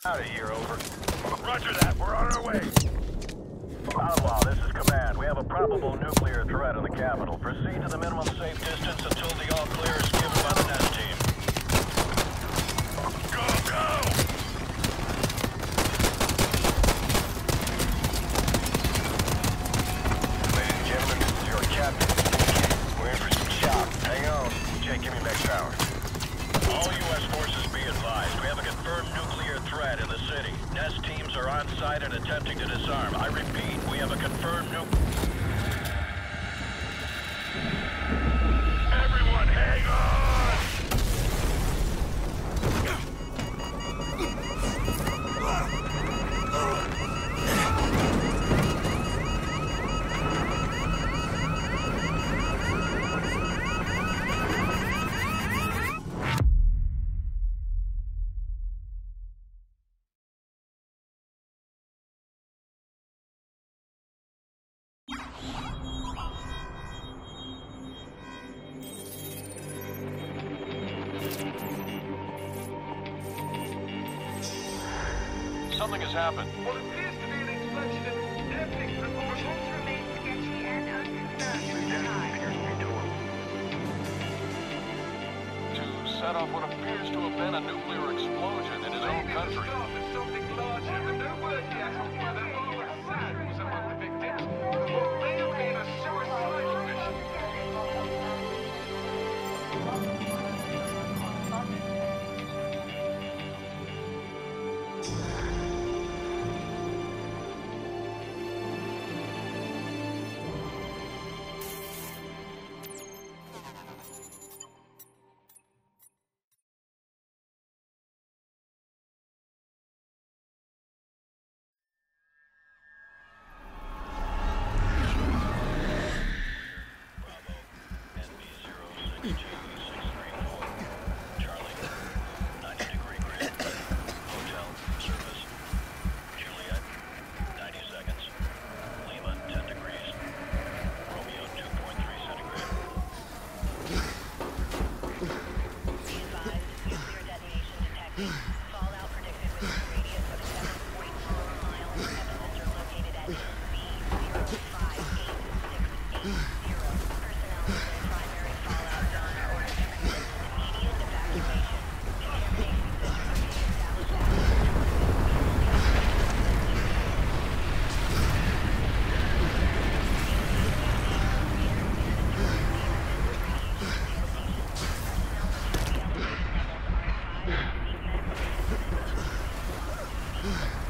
Out of here, over. Roger that, we're on our way. Outlaw, this is Command. We have a probable nuclear threat in the capital. Proceed to the minimum safe distance until the all-clear is given by the NEST team. Go, go! Ladies and gentlemen, this is your captain. We're in for some shock. Hang on. Jake, give me max power. All U.S. forces be advised. We have a confirmed nuclear threat in the city. NEST teams are on site and attempting to disarm. I repeat, we have a confirmed Everyone, hang on! Something has happened. What appears to be an explosion in epic proportions remain sketchy and unconfirmed. To set off what appears to have been a nuclear explosion in his own country. Something larger, but no word yet on whether Lord Sad was among the victims, or may have been a suicidal mission. Fallout predicted within a radius of 7.4 miles. Epicenter located at B05860. Personnel in the primary fallout zone are ordered to resist immediate evacuation. Decontamination centers are being established at